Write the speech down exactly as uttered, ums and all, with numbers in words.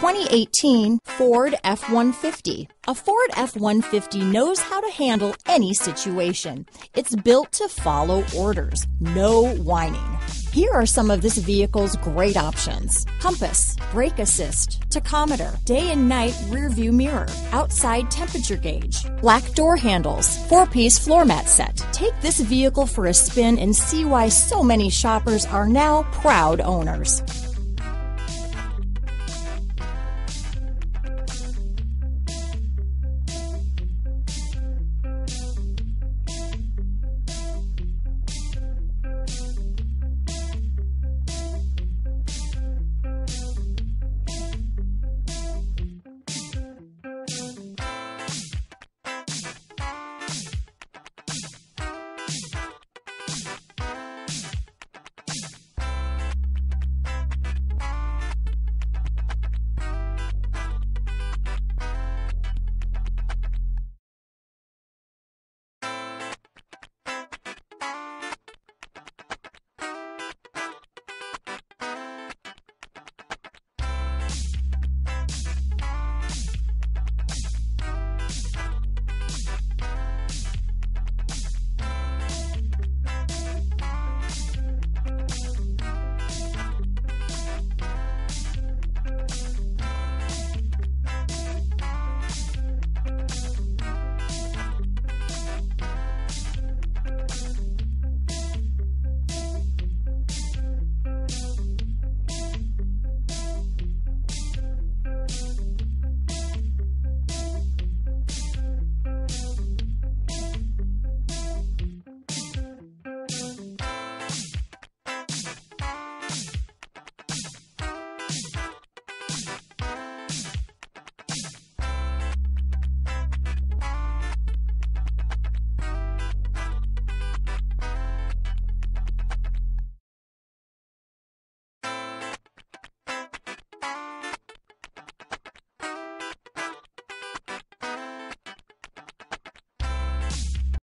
twenty eighteen Ford F one fifty. A Ford F one fifty knows how to handle any situation. It's built to follow orders, no whining. Here are some of this vehicle's great options: compass, brake assist, tachometer, day and night rear view mirror, outside temperature gauge, black door handles, four-piece floor mat set. Take this vehicle for a spin and see why so many shoppers are now proud owners.